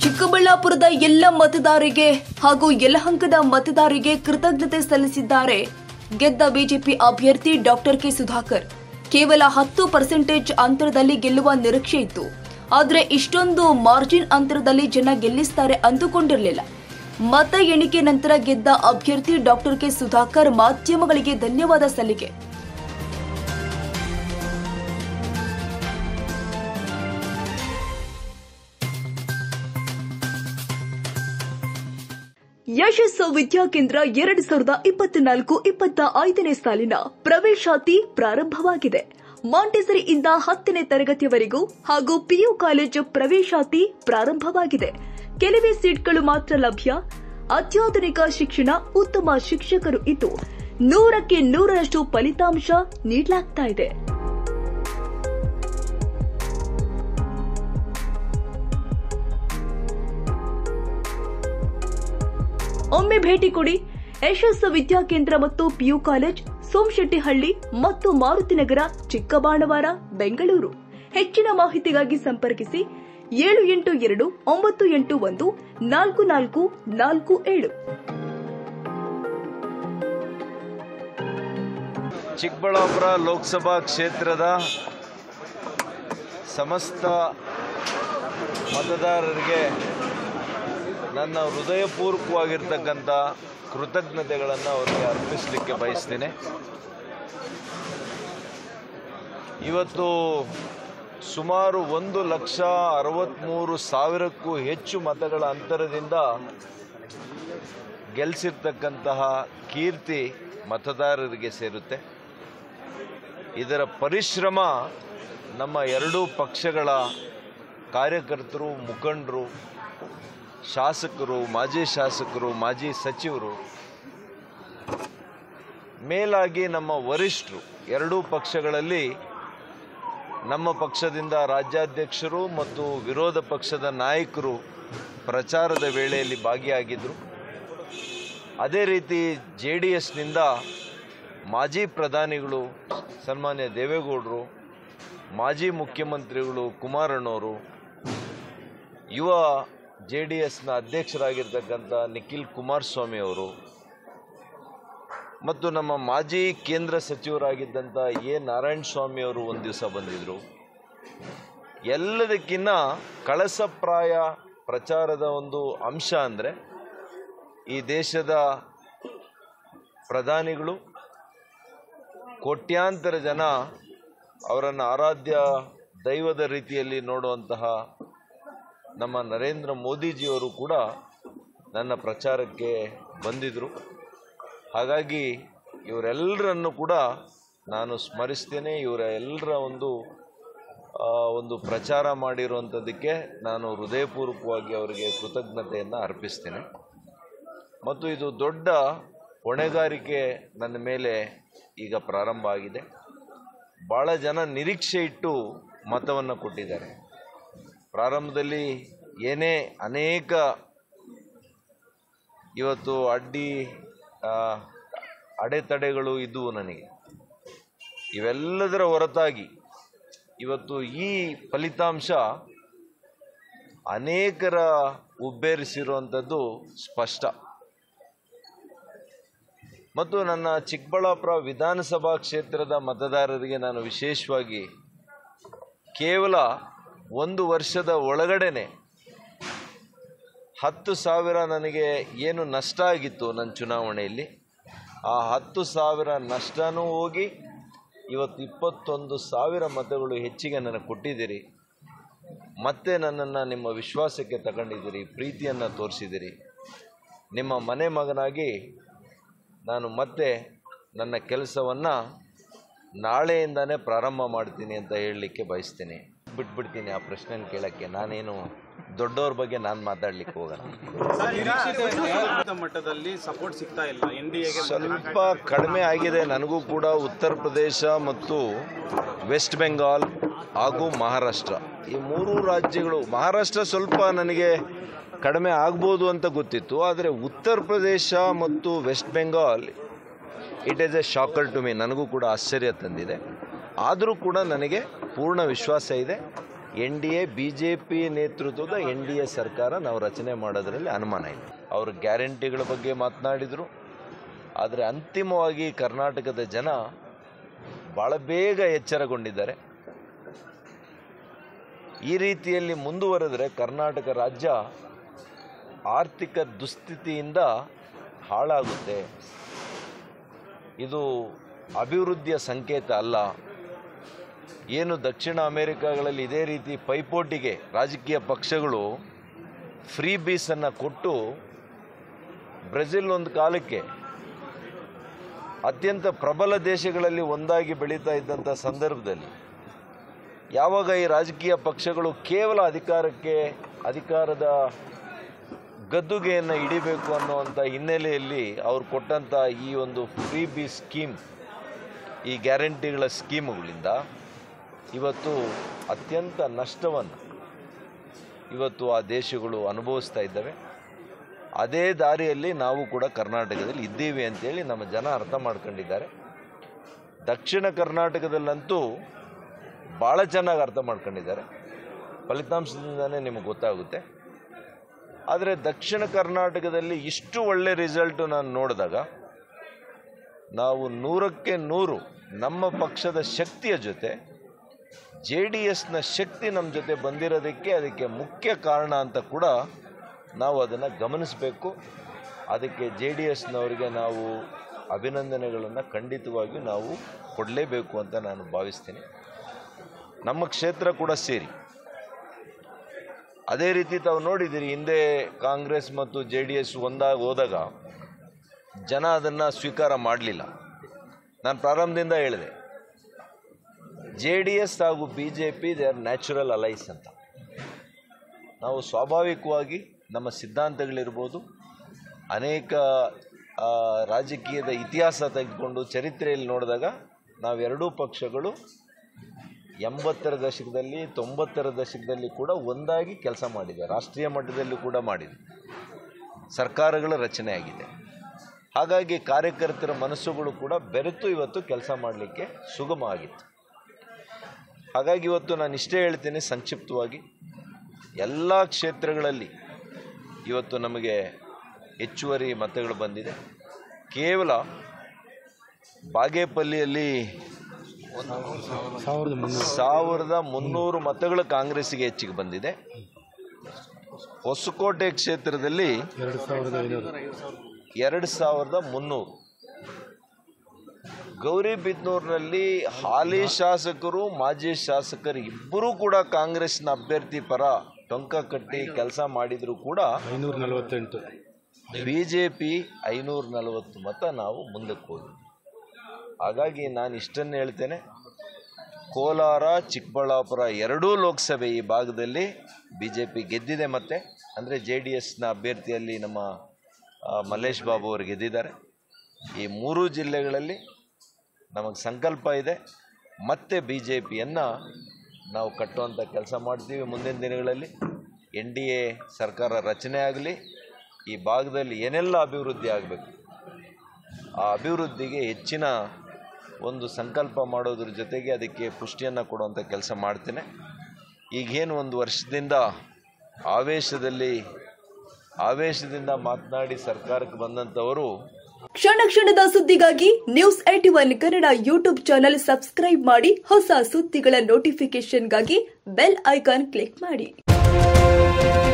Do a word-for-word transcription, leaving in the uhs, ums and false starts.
ಚಿಕ್ಕಬಳ್ಳಾಪುರದ ಎಲ್ಲ ಮತದಾರರಿಗೆ ಹಾಗೂ ಯಲಹಂಕದ ಮತದಾರರಿಗೆ ಕೃತಜ್ಞತೆ ಸಲ್ಲಿಸಿದ್ದಾರೆ ಗೆದ್ದ ಬಿಜೆಪಿ ಅಭ್ಯರ್ಥಿ ಡಾಕ್ಟರ್ ಕೆ ಸುಧಾಕರ್. ಕೇವಲ ಹತ್ತು ಪರ್ಸೆಂಟೇಜ್ ಅಂತರದಲ್ಲಿ ಗೆಲ್ಲುವ ನಿರೀಕ್ಷೆ ಇತ್ತು. ಆದರೆ ಇಷ್ಟೊಂದು ಮಾರ್ಜಿನ್ ಅಂತರದಲ್ಲಿ ಜನ ಗೆಲ್ಲಿಸ್ತಾರೆ ಅಂದುಕೊಂಡಿರಲಿಲ್ಲ. ಮತ ಎಣಿಕೆ ನಂತರ ಗೆದ್ದ ಅಭ್ಯರ್ಥಿ ಡಾಕ್ಟರ್ ಕೆ ಸುಧಾಕರ್ ಮಾಧ್ಯಮಗಳಿಗೆ ಧನ್ಯವಾದ ಸಲ್ಲಿಕೆ. ಯಶಸ್ಸು ವಿದ್ಯಾಕೇಂದ್ರ ಎರಡು ಸಾವಿರದ ಇಪ್ಪತ್ನಾಲ್ಕು ಇಪ್ಪತ್ತ ಐದನೇ ಸಾಲಿನ ಪ್ರವೇಶಾತಿ ಪ್ರಾರಂಭವಾಗಿದೆ. ಮಾಂಟೆಸರಿಯಿಂದ ಹತ್ತನೇ ತರಗತಿಯವರೆಗೂ ಹಾಗೂ ಪಿಯು ಕಾಲೇಜು ಪ್ರವೇಶಾತಿ ಪ್ರಾರಂಭವಾಗಿದೆ. ಕೆಲವೇ ಸೀಟ್ಗಳು ಮಾತ್ರ ಲಭ್ಯ. ಅತ್ಯಾಧುನಿಕ ಶಿಕ್ಷಣ, ಉತ್ತಮ ಶಿಕ್ಷಕರು ಇದ್ದು ನೂರಕ್ಕೆ ನೂರರಷ್ಟು ಫಲಿತಾಂಶ ನೀಡಲಾಗ್ತಾ ಇದೆ. ಒಮ್ಮೆ ಭೇಟಿ ಕೊಡಿ. ಯಶಸ್ಸು ವಿದ್ಯಾಕೇಂದ್ರ ಮತ್ತು ಪಿಯು ಕಾಲೇಜ್, ಸೋಮಶೆಟ್ಟಿಹಳ್ಳಿ ಮತ್ತು ಮಾರುತಿನಗರ, ಚಿಕ್ಕಬಾಣವಾರ, ಬೆಂಗಳೂರು. ಹೆಚ್ಚಿನ ಮಾಹಿತಿಗಾಗಿ ಸಂಪರ್ಕಿಸಿ ಏಳು ಎಂಟು ಎರಡು ಒಂಬತ್ತು ಎಂಟು ಒಂದು ನಾಲ್ಕು ನಾಲ್ಕು ನಾಲ್ಕು ಏಳು. ಚಿಕ್ಕಬಳ್ಳಾಪುರ ಲೋಕಸಭಾ ಕ್ಷೇತ್ರದ ಸಮಸ್ತ ಮತದಾರರಿಗೆ ನನ್ನ ಹೃದಯಪೂರ್ವಕವಾಗಿರ್ತಕ್ಕಂಥ ಕೃತಜ್ಞತೆಗಳನ್ನು ಅವರಿಗೆ ಅರ್ಪಿಸಲಿಕ್ಕೆ ಬಯಸ್ತೇನೆ. ಇವತ್ತು ಸುಮಾರು ಒಂದು ಲಕ್ಷ ಅರವತ್ತ್ಮೂರು ಸಾವಿರಕ್ಕೂ ಹೆಚ್ಚು ಮತಗಳ ಅಂತರದಿಂದ ಗೆಲ್ಲಿಸಿರ್ತಕ್ಕಂತಹ ಕೀರ್ತಿ ಮತದಾರರಿಗೆ ಸೇರುತ್ತೆ. ಇದರ ಪರಿಶ್ರಮ ನಮ್ಮ ಎರಡೂ ಪಕ್ಷಗಳ ಕಾರ್ಯಕರ್ತರು, ಮುಖಂಡರು, ಶಾಸಕರು, ಮಾಜಿ ಶಾಸಕರು, ಮಾಜಿ ಸಚಿವರು, ಮೇಲಾಗಿ ನಮ್ಮ ವರಿಷ್ಠರು, ಎರಡೂ ಪಕ್ಷಗಳಲ್ಲಿ ನಮ್ಮ ಪಕ್ಷದಿಂದ ರಾಜ್ಯಾಧ್ಯಕ್ಷರು ಮತ್ತು ವಿರೋಧ ಪಕ್ಷದ ನಾಯಕರು ಪ್ರಚಾರದ ವೇಳೆಯಲ್ಲಿ ಭಾಗಿಯಾಗಿದ್ದರು. ಅದೇ ರೀತಿ ಜೆ ಡಿ ಎಸ್ನಿಂದ ಮಾಜಿ ಪ್ರಧಾನಿಗಳು ಸನ್ಮಾನ್ಯ ದೇವೇಗೌಡರು, ಮಾಜಿ ಮುಖ್ಯಮಂತ್ರಿಗಳು ಕುಮಾರಣ್ಣವರು, ಯುವ ಜೆ ಡಿ ಎಸ್ನ ಅಧ್ಯಕ್ಷರಾಗಿರ್ತಕ್ಕಂಥ ನಿಖಿಲ್ ಕುಮಾರಸ್ವಾಮಿ ಅವರು ಮತ್ತು ನಮ್ಮ ಮಾಜಿ ಕೇಂದ್ರ ಸಚಿವರಾಗಿದ್ದಂಥ ಎ ನಾರಾಯಣ ಸ್ವಾಮಿ ಅವರು ಒಂದು ದಿವಸ ಬಂದಿದ್ದರು. ಎಲ್ಲದಕ್ಕಿಂತ ಕಳಸಪ್ರಾಯ ಪ್ರಚಾರದ ಒಂದು ಅಂಶ ಅಂದರೆ ಈ ದೇಶದ ಪ್ರಧಾನಿಗಳು, ಕೋಟ್ಯಾಂತರ ಜನ ಅವರನ್ನು ಆರಾಧ್ಯ ದೈವದ ರೀತಿಯಲ್ಲಿ ನೋಡುವಂತಹ ನಮ್ಮ ನರೇಂದ್ರ ಮೋದಿಜಿಯವರು ಕೂಡ ನನ್ನ ಪ್ರಚಾರಕ್ಕೆ ಬಂದಿದ್ದರು. ಹಾಗಾಗಿ ಇವರೆಲ್ಲರನ್ನು ಕೂಡ ನಾನು ಸ್ಮರಿಸ್ತೇನೆ. ಇವರ ಎಲ್ಲರ ಒಂದು ಒಂದು ಪ್ರಚಾರ ಮಾಡಿರುವಂಥದ್ದಕ್ಕೆ ನಾನು ಹೃದಯಪೂರ್ವಕವಾಗಿ ಅವರಿಗೆ ಕೃತಜ್ಞತೆಯನ್ನು ಅರ್ಪಿಸ್ತೇನೆ. ಮತ್ತು ಇದು ದೊಡ್ಡ ಹೊಣೆಗಾರಿಕೆ ನನ್ನ ಮೇಲೆ ಈಗ ಪ್ರಾರಂಭ ಆಗಿದೆ. ಭಾಳ ಜನ ನಿರೀಕ್ಷೆ ಇಟ್ಟು ಮತವನ್ನು ಕೊಟ್ಟಿದ್ದಾರೆ. ಪ್ರಾರಂಭದಲ್ಲಿ ಏನೇ ಅನೇಕ ಇವತ್ತು ಅಡ್ಡಿ ಅಡೆತಡೆಗಳು ಇದ್ದವು ನನಗೆ. ಇವೆಲ್ಲದರ ಹೊರತಾಗಿ ಇವತ್ತು ಈ ಫಲಿತಾಂಶ ಅನೇಕರ ಹುಬ್ಬೇರಿಸಿರುವಂಥದ್ದು ಸ್ಪಷ್ಟ. ಮತ್ತು ನನ್ನ ಚಿಕ್ಕಬಳ್ಳಾಪುರ ವಿಧಾನಸಭಾ ಕ್ಷೇತ್ರದ ಮತದಾರರಿಗೆ ನಾನು ವಿಶೇಷವಾಗಿ ಕೇವಲ ಒಂದು ವರ್ಷದ ಒಳಗಡೆನೆ ಹತ್ತು ಸಾವಿರ ನನಗೆ ಏನು ನಷ್ಟ ಆಗಿತ್ತು ನನ್ನ ಚುನಾವಣೆಯಲ್ಲಿ, ಆ ಹತ್ತು ಸಾವಿರ ನಷ್ಟನೂ ಹೋಗಿ ಇವತ್ತು ಇಪ್ಪತ್ತೊಂದು ಸಾವಿರ ಮತಗಳು ಹೆಚ್ಚಿಗೆ ನನಗೆ ಕೊಟ್ಟಿದ್ದೀರಿ. ಮತ್ತೆ ನನ್ನನ್ನು ನಿಮ್ಮ ವಿಶ್ವಾಸಕ್ಕೆ ತಗೊಂಡಿದ್ದೀರಿ, ಪ್ರೀತಿಯನ್ನು ತೋರಿಸಿದ್ದೀರಿ. ನಿಮ್ಮ ಮನೆ ಮಗನಾಗಿ ನಾನು ಮತ್ತೆ ನನ್ನ ಕೆಲಸವನ್ನು ನಾಳೆಯಿಂದನೇ ಪ್ರಾರಂಭ ಮಾಡ್ತೀನಿ ಅಂತ ಹೇಳಲಿಕ್ಕೆ ಬಯಸ್ತೀನಿ. ಬಿಟ್ಬಿಡ್ತೀನಿ ಆ ಪ್ರಶ್ನೆನ ಕೇಳೋಕ್ಕೆ. ನಾನೇನು ದೊಡ್ಡವ್ರ ಬಗ್ಗೆ ನಾನು ಮಾತಾಡ್ಲಿಕ್ಕೆ ಹೋಗಲ್ಲ. ಮಟ್ಟದಲ್ಲಿ ಸಪೋರ್ಟ್ ಸಿಗ್ತಾ ಇಲ್ಲ, ಎನ್ ಡಿ ಎಗೆ ಸ್ವಲ್ಪ ಕಡಿಮೆ ಆಗಿದೆ. ನನಗೂ ಕೂಡ ಉತ್ತರ ಪ್ರದೇಶ ಮತ್ತು ವೆಸ್ಟ್ ಬೆಂಗಾಲ್ ಹಾಗೂ ಮಹಾರಾಷ್ಟ್ರ, ಈ ಮೂರು ರಾಜ್ಯಗಳು, ಮಹಾರಾಷ್ಟ್ರ ಸ್ವಲ್ಪ ನನಗೆ ಕಡಿಮೆ ಆಗ್ಬೋದು ಅಂತ ಗೊತ್ತಿತ್ತು. ಆದರೆ ಉತ್ತರ ಪ್ರದೇಶ ಮತ್ತು West Bengal it is a shocker to me. ನನಗೂ ಕೂಡ ಆಶ್ಚರ್ಯ ತಂದಿದೆ. ಆದರೂ ಕೂಡ ನನಗೆ ಪೂರ್ಣ ವಿಶ್ವಾಸ ಇದೆ N D A B J P ನೇತೃತ್ವದ ಎನ್ ಡಿ ಎ ಸರ್ಕಾರ ನಾವು ರಚನೆ ಮಾಡೋದರಲ್ಲಿ ಅನುಮಾನ ಇಲ್ಲ. ಅವರು ಗ್ಯಾರಂಟಿಗಳ ಬಗ್ಗೆ ಮಾತನಾಡಿದರು. ಆದರೆ ಅಂತಿಮವಾಗಿ ಕರ್ನಾಟಕದ ಜನ ಭಾಳ ಬೇಗ ಎಚ್ಚರಗೊಂಡಿದ್ದಾರೆ. ಈ ರೀತಿಯಲ್ಲಿ ಮುಂದುವರೆದರೆ ಕರ್ನಾಟಕ ರಾಜ್ಯ ಆರ್ಥಿಕ ದುಸ್ಥಿತಿಯಿಂದ ಹಾಳಾಗುತ್ತೆ. ಇದು ಅಭಿವೃದ್ಧಿಯ ಸಂಕೇತ ಅಲ್ಲ. ಏನು ದಕ್ಷಿಣ ಅಮೆರಿಕಾಗಳಲ್ಲಿ ಇದೇ ರೀತಿ ಪೈಪೋಟಿಗೆ ರಾಜಕೀಯ ಪಕ್ಷಗಳು ಫ್ರೀ ಬೀಸನ್ನು ಕೊಟ್ಟು ಬ್ರೆಜಿಲ್ ಒಂದು ಕಾಲಕ್ಕೆ ಅತ್ಯಂತ ಪ್ರಬಲ ದೇಶಗಳಲ್ಲಿ ಒಂದಾಗಿ ಬೆಳೀತಾ ಇದ್ದಂಥ ಸಂದರ್ಭದಲ್ಲಿ ಯಾವಾಗ ಈ ರಾಜಕೀಯ ಪಕ್ಷಗಳು ಕೇವಲ ಅಧಿಕಾರಕ್ಕೆ ಅಧಿಕಾರದ ಗದ್ದುಗೆಯನ್ನು ಹಿಡಿಬೇಕು ಅನ್ನುವಂಥ ಹಿನ್ನೆಲೆಯಲ್ಲಿ ಅವರು ಕೊಟ್ಟಂಥ ಈ ಒಂದು ಫ್ರೀ ಬಿ ಸ್ಕೀಮ್, ಈ ಗ್ಯಾರಂಟಿಗಳ ಸ್ಕೀಮುಗಳಿಂದ ಇವತ್ತು ಅತ್ಯಂತ ನಷ್ಟವನ್ನು ಇವತ್ತು ಆ ದೇಶಗಳು ಅನುಭವಿಸ್ತಾ ಇದ್ದಾವೆ. ಅದೇ ದಾರಿಯಲ್ಲಿ ನಾವು ಕೂಡ ಕರ್ನಾಟಕದಲ್ಲಿ ಇದ್ದೀವಿ ಅಂತೇಳಿ ನಮ್ಮ ಜನ ಅರ್ಥ ಮಾಡ್ಕೊಂಡಿದ್ದಾರೆ. ದಕ್ಷಿಣ ಕರ್ನಾಟಕದಲ್ಲಂತೂ ಭಾಳ ಚೆನ್ನಾಗಿ ಅರ್ಥ ಮಾಡ್ಕೊಂಡಿದ್ದಾರೆ. ಫಲಿತಾಂಶದಿಂದನೇ ನಿಮಗೆ ಗೊತ್ತಾಗುತ್ತೆ. ಆದರೆ ದಕ್ಷಿಣ ಕರ್ನಾಟಕದಲ್ಲಿ ಇಷ್ಟು ಒಳ್ಳೆ ರಿಸಲ್ಟು ನಾನು ನೋಡಿದಾಗ ನಾವು ನೂರಕ್ಕೆ ನೂರು ನಮ್ಮ ಪಕ್ಷದ ಶಕ್ತಿಯ ಜೊತೆ ಜೆ ಡಿ ಎಸ್ನ ಶಕ್ತಿ ನಮ್ಮ ಜೊತೆ ಬಂದಿರೋದಕ್ಕೆ ಅದಕ್ಕೆ ಮುಖ್ಯ ಕಾರಣ ಅಂತ ಕೂಡ ನಾವು ಅದನ್ನು ಗಮನಿಸಬೇಕು. ಅದಕ್ಕೆ ಜೆ ಡಿ ಎಸ್ನವರಿಗೆ ನಾವು ಅಭಿನಂದನೆಗಳನ್ನು ಖಂಡಿತವಾಗಿಯೂ ನಾವು ಕೊಡಲೇಬೇಕು ಅಂತ ನಾನು ಭಾವಿಸ್ತೀನಿ. ನಮ್ಮ ಕ್ಷೇತ್ರ ಕೂಡ ಸೇರಿ ಅದೇ ರೀತಿ ತಾವು ನೋಡಿದ್ದೀರಿ, ಹಿಂದೆ ಕಾಂಗ್ರೆಸ್ ಮತ್ತು ಜೆ ಡಿ ಎಸ್ ಒಂದಾಗಿ ಹೋದಾಗ ಜನ ಅದನ್ನು ಸ್ವೀಕಾರ ಮಾಡಲಿಲ್ಲ. ನಾನು ಪ್ರಾರಂಭದಿಂದ ಹೇಳಿದೆ, ಜೆ ಡಿ ಎಸ್ ಹಾಗೂ B J P they are natural allies ಅಂತ. ನಾವು ಸ್ವಾಭಾವಿಕವಾಗಿ ನಮ್ಮ ಸಿದ್ಧಾಂತಗಳಿರ್ಬೋದು, ಅನೇಕ ರಾಜಕೀಯದ ಇತಿಹಾಸ ತೆಗೆದುಕೊಂಡು ಚರಿತ್ರೆಯಲ್ಲಿ ನೋಡಿದಾಗ ನಾವೆರಡೂ ಪಕ್ಷಗಳು ಎಂಬತ್ತರ ದಶಕದಲ್ಲಿ ತೊಂಬತ್ತರ ದಶಕದಲ್ಲಿ ಕೂಡ ಒಂದಾಗಿ ಕೆಲಸ ಮಾಡಿದೆ. ರಾಷ್ಟ್ರೀಯ ಮಟ್ಟದಲ್ಲೂ ಕೂಡ ಮಾಡಿದೆ. ಸರ್ಕಾರಗಳ ರಚನೆ ಆಗಿದೆ. ಹಾಗಾಗಿ ಕಾರ್ಯಕರ್ತರ ಮನಸ್ಸುಗಳು ಕೂಡ ಬೆರೆತು ಇವತ್ತು ಕೆಲಸ ಮಾಡಲಿಕ್ಕೆ ಸುಗಮ ಆಗಿತ್ತು. ಹಾಗಾಗಿ ಇವತ್ತು ನಾನು ಇಷ್ಟೇ ಹೇಳ್ತೀನಿ ಸಂಕ್ಷಿಪ್ತವಾಗಿ, ಎಲ್ಲ ಕ್ಷೇತ್ರಗಳಲ್ಲಿ ಇವತ್ತು ನಮಗೆ ಹೆಚ್ಚುವರಿ ಮತಗಳು ಬಂದಿದೆ. ಕೇವಲ ಬಾಗೇಪಲ್ಲಿಯಲ್ಲಿ ಸಾವಿರದ ಮುನ್ನೂರು ಮತಗಳು ಕಾಂಗ್ರೆಸ್ಸಿಗೆ ಹೆಚ್ಚಿಗೆ ಬಂದಿದೆ. ಹೊಸಕೋಟೆ ಕ್ಷೇತ್ರದಲ್ಲಿ ಎರಡು ಸಾವಿರದ ಮುನ್ನೂರು. ಗೌರಿಬಿದನೂರಿನಲ್ಲಿ ಹಾಲಿ ಶಾಸಕರು ಮಾಜಿ ಶಾಸಕರು ಇಬ್ಬರೂ ಕೂಡ ಕಾಂಗ್ರೆಸ್ನ ಅಭ್ಯರ್ಥಿ ಪರ ಟೊಂಕ ಕಟ್ಟಿ ಕೆಲಸ ಮಾಡಿದರೂ ಕೂಡ ಐನೂರ ನಲವತ್ತೆಂಟು ಬಿ ಜೆ ಪಿ ಐನೂರ ನಲವತ್ತು ಮತ ನಾವು ಮುಂದಕ್ಕೆ ಹೋದ್ವಿ. ಹಾಗಾಗಿ ನಾನು ಇಷ್ಟನ್ನು ಹೇಳ್ತೇನೆ, ಕೋಲಾರ ಚಿಕ್ಕಬಳ್ಳಾಪುರ ಎರಡೂ ಲೋಕಸಭೆ ಈ ಭಾಗದಲ್ಲಿ ಬಿ ಜೆ ಪಿ ಗೆದ್ದಿದೆ. ಮತ್ತು ಅಂದರೆ ಜೆ ಡಿ ಎಸ್ನ ಅಭ್ಯರ್ಥಿಯಲ್ಲಿ ನಮ್ಮ ಮಲ್ಲೇಶ್ ಬಾಬು ಅವರು ಗೆದ್ದಿದ್ದಾರೆ. ಈ ಮೂರೂ ಜಿಲ್ಲೆಗಳಲ್ಲಿ ನಮಗೆ ಸಂಕಲ್ಪ ಇದೆ, ಮತ್ತೆ ಬಿ ಜೆ ಪಿಯನ್ನು ನಾವು ಕಟ್ಟುವಂಥ ಕೆಲಸ ಮಾಡ್ತೀವಿ. ಮುಂದಿನ ದಿನಗಳಲ್ಲಿ ಎನ್ ಡಿ ಎ ಸರ್ಕಾರ ರಚನೆ ಆಗಲಿ, ಈ ಭಾಗದಲ್ಲಿ ಏನೆಲ್ಲ ಅಭಿವೃದ್ಧಿ ಆಗಬೇಕು ಆ ಅಭಿವೃದ್ಧಿಗೆ ಹೆಚ್ಚಿನ ಒಂದು ಸಂಕಲ್ಪ ಮಾಡೋದ್ರ ಜೊತೆಗೆ ಅದಕ್ಕೆ ಪುಷ್ಟಿಯನ್ನು ಕೊಡುವಂಥ ಕೆಲಸ ಮಾಡ್ತೇನೆ. ಈಗೇನು ಒಂದು ವರ್ಷದಿಂದ ಆವೇಶದಲ್ಲಿ ಆವೇಶದಿಂದ ಮಾತನಾಡಿ ಸರ್ಕಾರಕ್ಕೆ ಬಂದಂಥವರು ಕ್ಷಣ ಕ್ಷಣದ ಸುದ್ದಿಗಾಗಿ ನ್ಯೂಸ್ ಏಟಿ ಒನ್ ಕನ್ನಡ ಯೂಟ್ಯೂಬ್ ಚಾನೆಲ್ ಸಬ್ಸ್ಕ್ರೈಬ್ ಮಾಡಿ. ಹೊಸ ಸುದ್ದಿಗಳ ನೋಟಿಫಿಕೇಶನ್ಗಾಗಿ ಬೆಲ್ ಐಕಾನ್ ಕ್ಲಿಕ್ ಮಾಡಿ.